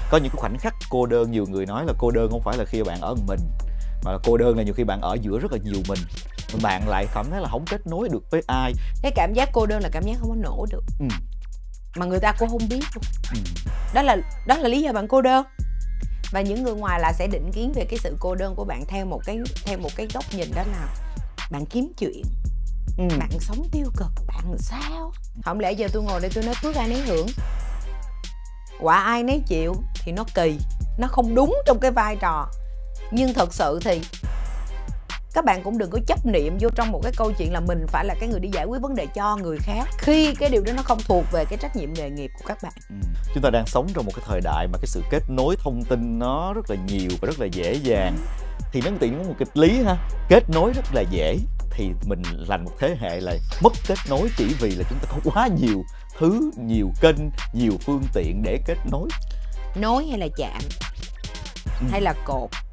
Có những cái khoảnh khắc cô đơn, nhiều người nói là cô đơn không phải là khi bạn ở một mình, mà là cô đơn là nhiều khi bạn ở giữa rất là nhiều mình, mà bạn lại cảm thấy là không kết nối được với ai. Cái cảm giác cô đơn là cảm giác không có nổ được, mà người ta cũng không biết luôn. Đó là lý do bạn cô đơn. Và những người ngoài là sẽ định kiến về cái sự cô đơn của bạn theo một cái góc nhìn, đó là bạn kiếm chuyện, bạn sống tiêu cực, bạn sao? Không lẽ giờ tôi ngồi đây tôi nói phước ai nấy hưởng, quả ai nấy chịu, thì nó kỳ, nó không đúng trong cái vai trò. Nhưng thật sự thì các bạn cũng đừng có chấp niệm vô trong một cái câu chuyện là mình phải là cái người đi giải quyết vấn đề cho người khác, khi cái điều đó nó không thuộc về cái trách nhiệm nghề nghiệp của các bạn. Chúng ta đang sống trong một cái thời đại mà cái sự kết nối thông tin nó rất là nhiều và rất là dễ dàng. Thì nó tiện có một kịch lý ha, kết nối rất là dễ, thì mình là một thế hệ là mất kết nối chỉ vì là chúng ta có quá nhiều thứ, nhiều kênh, nhiều phương tiện để kết nối. Nối hay là chạm, hay là cột,